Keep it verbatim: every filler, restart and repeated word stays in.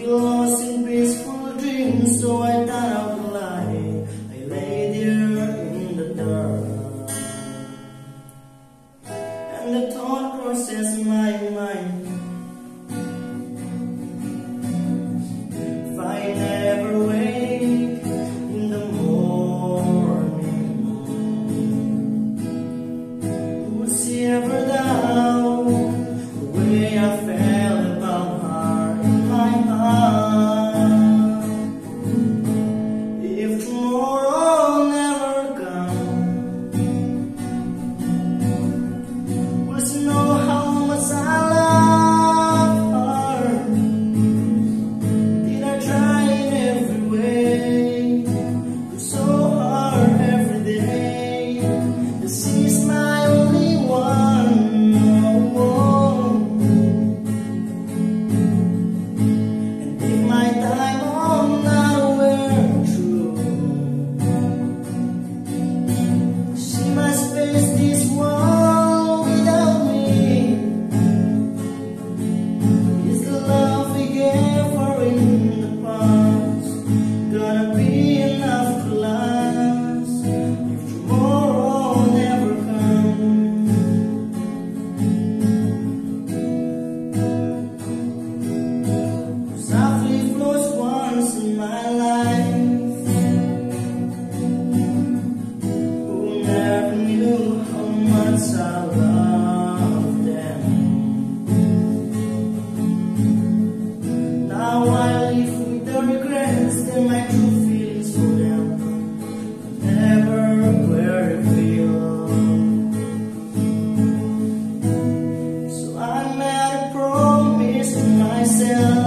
feel lost in peaceful dreams, so I turn out the light. I lay there in the dark, and the thought crosses my mind. If I never wake in the morning, would she ever doubt the way I felt about her in my heart? If tomorrow never comes, will she know how much I love her? Did I try in every way to show her every day that she's my only one? Oh, and if my time on now were true, she must face this world without me. Is the love we gave her in the past gonna be enough to last if tomorrow never comes? Softly flows once in my life, who never knew how much I loved them. Now I live with the regrets that my true feelings for them never were revealed. So I made a promise to myself